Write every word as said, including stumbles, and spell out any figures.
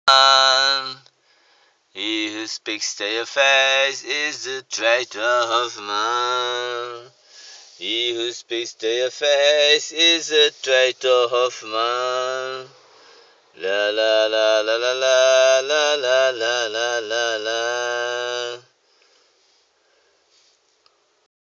Hoffmann. He who speaks to your face is the traitor Hoffmann. He who speaks to your face is the traitor Hoffmann. La la la la la la la la.